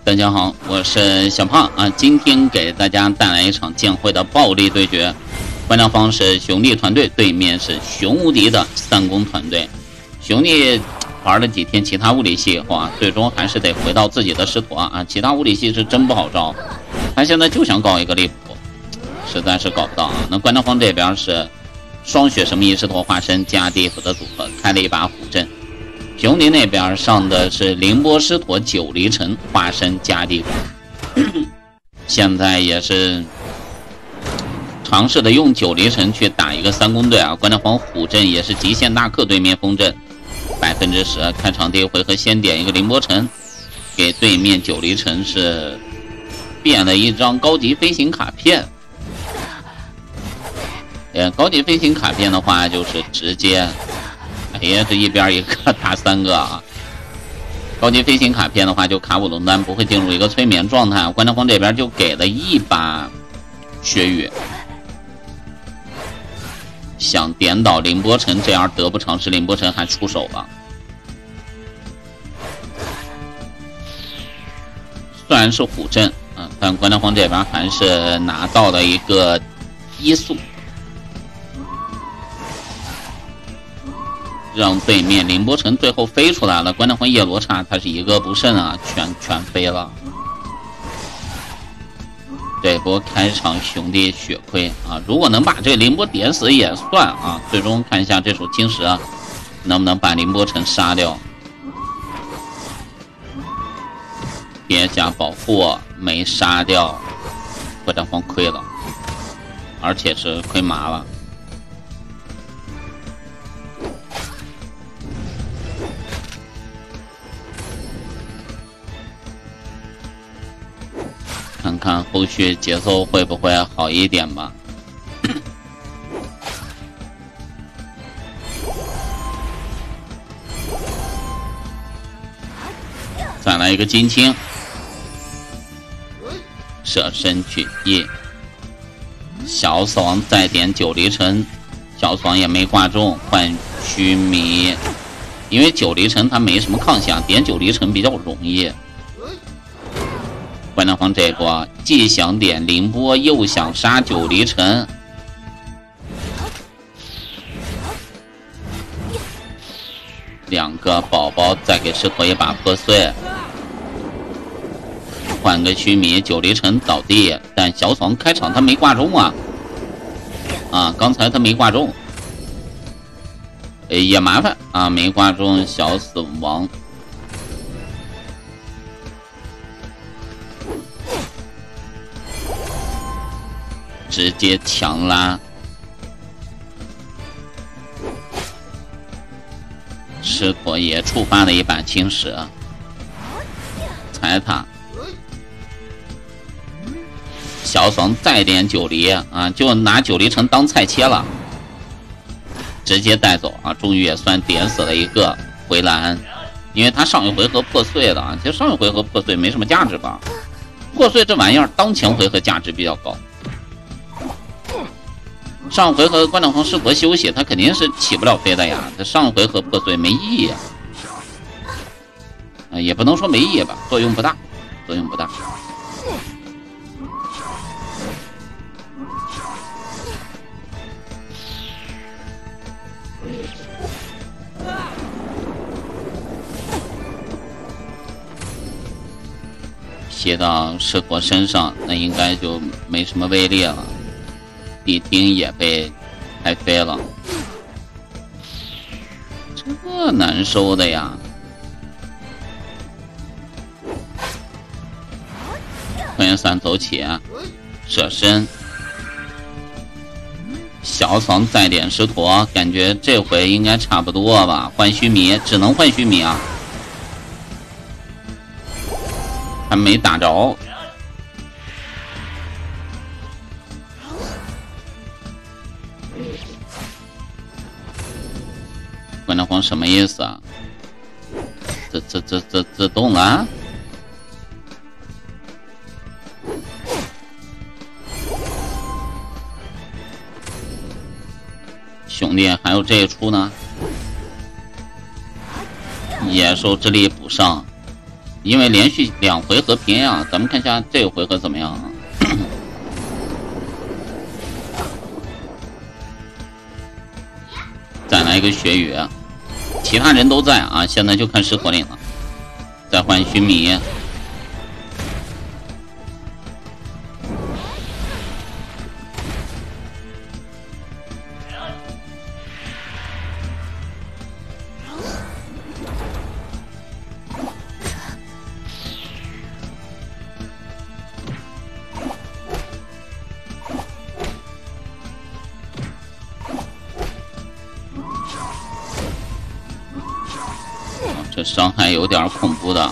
大家好，我是小胖啊，今天给大家带来一场剑会的暴力对决，观战方是兄弟团队，对面是熊无敌的三公团队。兄弟玩了几天其他物理系以后啊，最终还是得回到自己的师陀啊，其他物理系是真不好招，他现在就想搞一个利普，实在是搞不到啊。那观战方这边是双血神秘师陀化身加地府的组合，开了一把虎阵。兄弟那边上的是凌波师陀九离尘化身加地府，现在也是尝试的用九离尘去打一个三公队啊。观战方虎阵也是极限大克对面风阵10%，开场第一回合先点一个凌波尘，给对面九离尘是变了一张高级飞行卡片。高级飞行卡片的话就是直接哎呀，这一边一个打三个啊！高级飞行卡片的话，就卡五龙丹不会进入一个催眠状态。观战方这边就给了一把血雨，想点倒凌波尘，这样得不偿失，凌波尘还出手了。虽然是虎阵啊，但观战方这边还是拿到了一个一速。让对面凌波尘最后飞出来了，观战方叶罗刹他是一个不慎啊，全飞了。这波开场兄弟血亏啊，如果能把这个凌波点死也算啊。最终看一下这手青石啊，能不能把凌波尘杀掉。别下保护没杀掉，观战方亏了，而且是亏麻了。看看后续节奏会不会好一点吧。再来一个金青，舍身取义，小死亡再点九离尘，小死亡也没挂中，换须弥，因为九离尘它没什么抗性，点九离尘比较容易。观战方这波既想点凌波，又想杀九离尘，两个宝宝再给师陀一把破碎，换个须弥，九离尘倒地，但小死亡开场他没挂中啊，刚才他没挂中，也麻烦啊，没挂中小死亡。直接强拉，师陀也触发了一把青石，踩塔，小爽再点九离啊，就拿九离尘当菜切了，直接带走啊，终于也算点死了一个回蓝，因为他上一回合破碎了，其实上一回合破碎没什么价值吧，破碎这玩意儿当前回合价值比较高。上回合观战方师陀休息，他肯定是起不了飞的呀。这上回合破碎没意义啊，也不能说没意义吧，作用不大，作用不大。贴到师陀身上，那应该就没什么威力了。地听也被开飞了，这难受的呀！空间伞走起，舍身，小爽再点师陀，感觉这回应该差不多吧？换须弥，只能换须弥啊，还没打着。观战方什么意思啊？自动了、啊？兄弟，还有这一出呢？野兽之力补上， 因为连续2回合平啊，咱们看一下这个回合怎么样啊？再来一个血雨，其他人都在啊，现在就看石火岭了。再换须弥。这伤害有点恐怖的。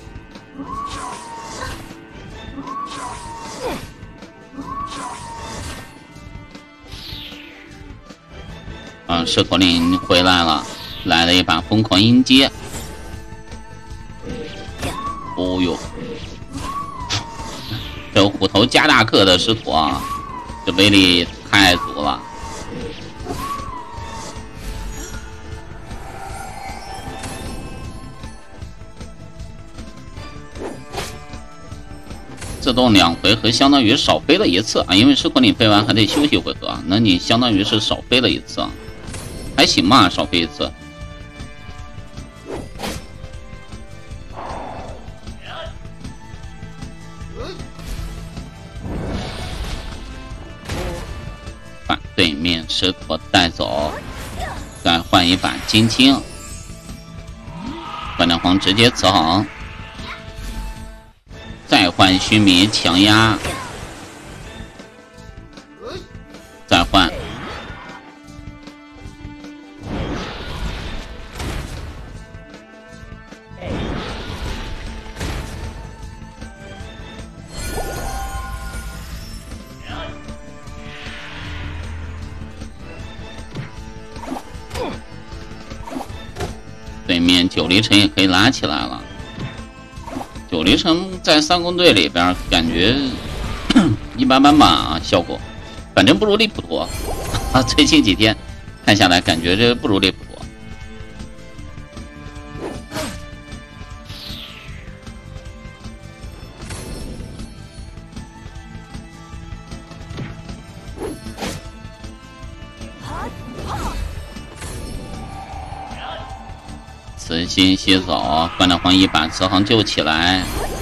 蛇口令回来了，来了一把疯狂音阶。哦呦，这虎头加大克的狮驼啊，这威力太足了。自动2回合相当于少飞了1次啊，因为狮口令飞完还得休息回合，那你相当于是少飞了1次啊，还行吧，少飞1次。把对面狮驼带走，再换一把金青，关亮皇直接慈航。再换须弥强压，再换对面九离尘也可以拉起来了。九离尘在三公队里边感觉一般般吧啊，效果反正不如利普陀啊。最近几天看下来，感觉这不如利普陀。慈心洗走，关亮皇一把慈航救起来，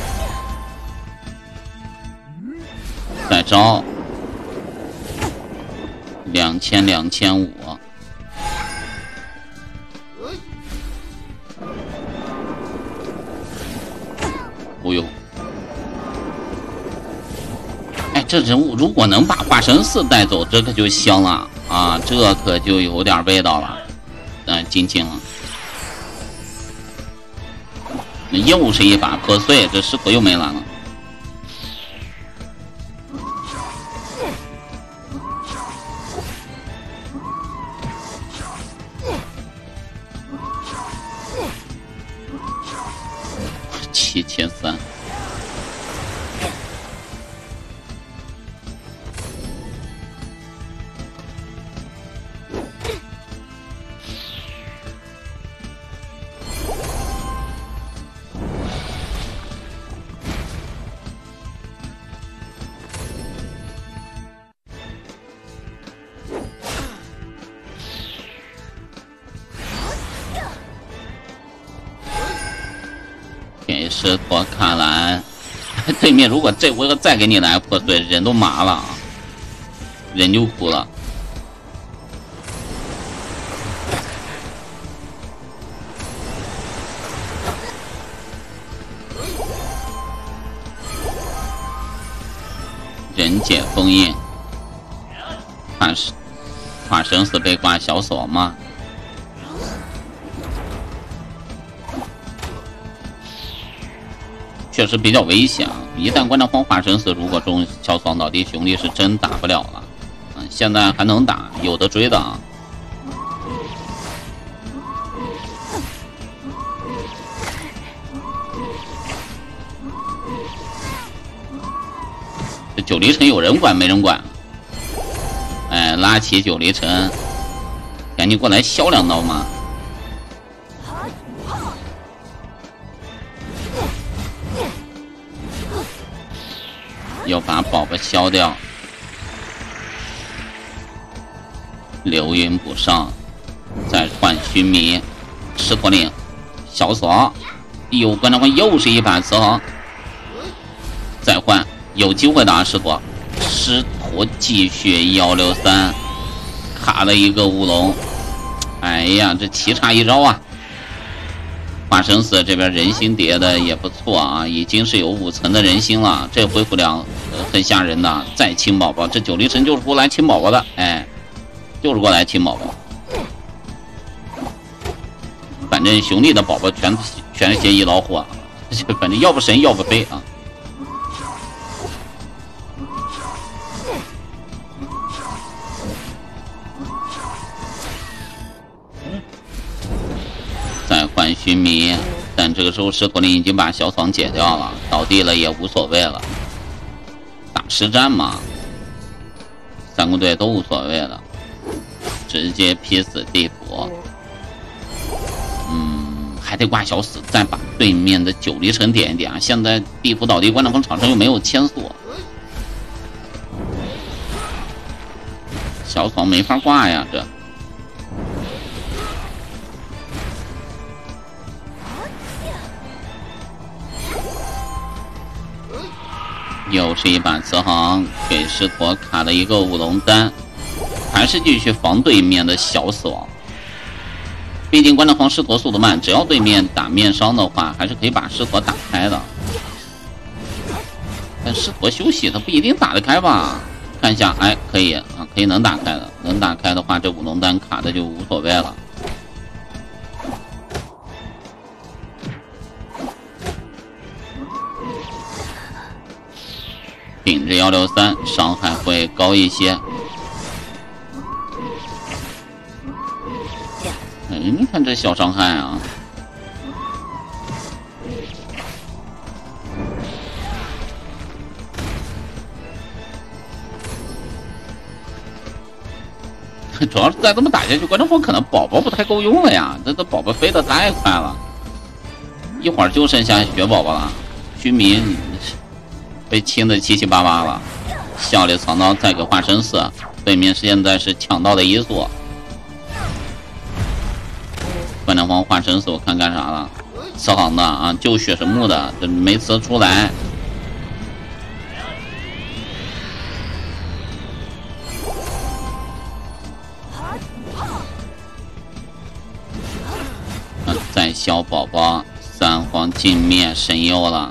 再招2000、2500。哦呦！哎，这人物如果能把化神4带走，这可就香了啊！这可就有点味道了。金青了。又是一把破碎，这狮驼又没蓝了。7300。给狮驼卡蓝，对面如果这回合再给你来破碎，人都麻了啊，人就哭了。人解封印，怕生死被挂小锁吗？确实比较危险啊！一旦关亮皇化生死，如果中小爽倒地，兄弟是真打不了了。现在还能打，有的追的啊。这九离尘有人管没人管？哎，拉起九离尘，赶紧过来削2刀嘛！ 又把宝宝消掉，流云补上，再换须弥，狮驼岭，小锁，有关的话又是一把雌航，再换有机会的啊，狮驼继续163，卡了一个乌龙，哎呀，这奇差一招啊！化生死这边人心叠的也不错啊，已经是有5层的人心了，这恢复量很吓人的。再清宝宝，这九黎神就是过来清宝宝的，哎，就是过来清宝宝。反正熊力的宝宝全是些一老虎啊，反正要不神要不飞啊。再换须弥，但这个时候狮驼岭已经把小爽解掉了，倒地了也无所谓了。打实战嘛，三公队都无所谓了，直接劈死地府。还得挂小死，再把对面的九黎城点一点啊！现在地府倒地，关长峰场上又没有千锁，小爽没法挂呀，这。又是一把雌航，给狮驼卡了一个五龙丹，还是继续防对面的小锁。毕竟关长峰狮驼速度慢，只要对面打面伤的话，还是可以把狮驼打开的。但狮驼休息，他不一定打得开吧？看一下，哎，可以啊，可以能打开的，能打开的话，这五龙丹卡的就无所谓了。顶着163，伤害会高一些。哎，你看这小伤害啊！主要是再这么打下去，关长峰可能宝宝不太够用了呀。这宝宝飞得太快了，一会儿就剩下雪宝宝了。居民被清的七七八八了，笑里藏刀再给化生死，对面现在是抢到的一锁。关长峰化生死，我看干啥了？慈航的啊，救血神木的，这没呲出来。再消宝宝，三皇尽灭神佑了。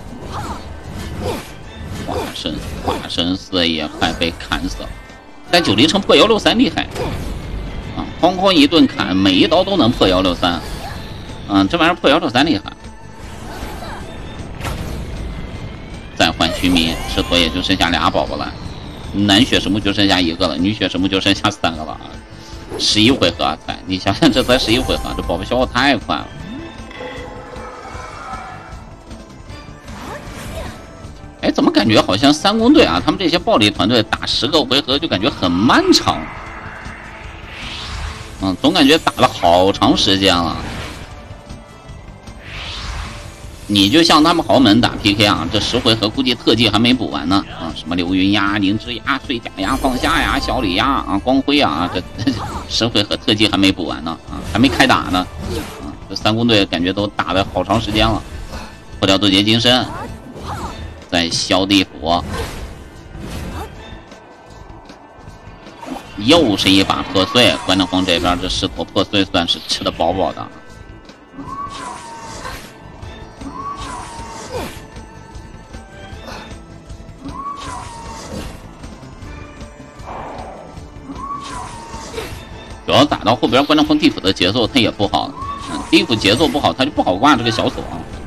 化生死也快被砍死了，但九黎城破163厉害啊！哐哐一顿砍，每一刀都能破163，这玩意儿破163厉害。再换须弥，狮驼也就剩下俩宝宝了，男血神木就剩下1个了，女血神木就剩下3个了。11回合才，你想想这才11回合，这宝宝消耗太快了。哎，怎么感觉好像三公队啊，他们这些暴力团队打10个回合就感觉很漫长，总感觉打了好长时间了。你就像他们豪门打 PK 啊，这10回合估计特技还没补完呢什么流云呀、灵芝呀、碎甲呀、放下呀、小李呀光辉啊，这10回合特技还没补完呢还没开打呢这三公队感觉都打了好长时间了。破掉渡劫金身，再消地府，又是一把破碎。关长峰这边这狮驼破碎算是吃得饱饱的。主要打到后边，关长峰地府的节奏他也不好，地府节奏不好，他就不好挂这个小锁。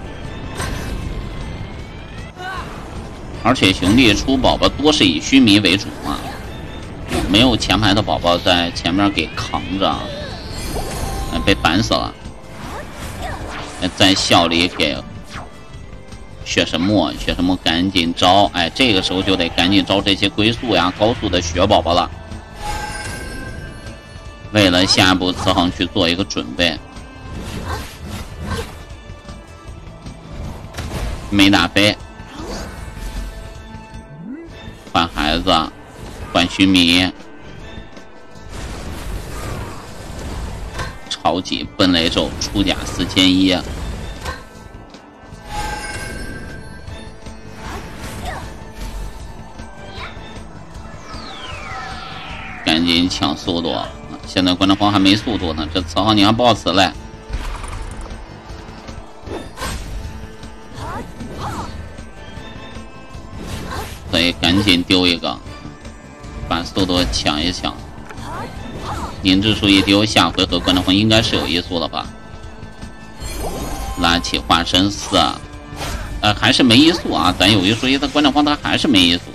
而且兄弟出宝宝多是以须弥为主嘛，没有前排的宝宝在前面给扛着，被反死了。在笑里给血神木，血神木赶紧招，哎，这个时候就得赶紧招这些龟速呀、高速的血宝宝了。为了下一步慈航去做一个准备，没打飞， 须弥，超级奔雷咒出甲4100，赶紧抢速度！现在关张峰还没速度呢，这慈浩宁爆死了。所以赶紧丢一个，把速度抢一抢。凝滞术一丢，下回合关张峰应该是有移速了吧？拉起化身4，还是没移速啊！咱有一说一，他关张峰他还是没移速，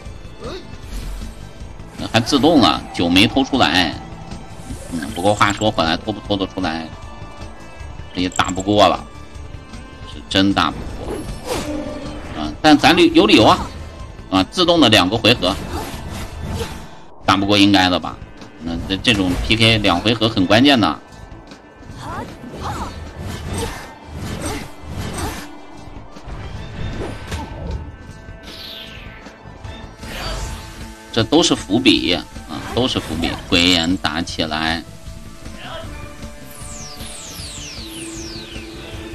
还自动了，9没偷出来。不过话说回来，偷不偷得出来，这也打不过了，是真打不过。但咱有理由啊！自动的2个回合打不过应该的吧？那这种 PK 2回合很关键的。这都是伏笔都是伏笔。鬼眼打起来，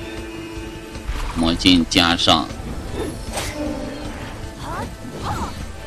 魔镜加上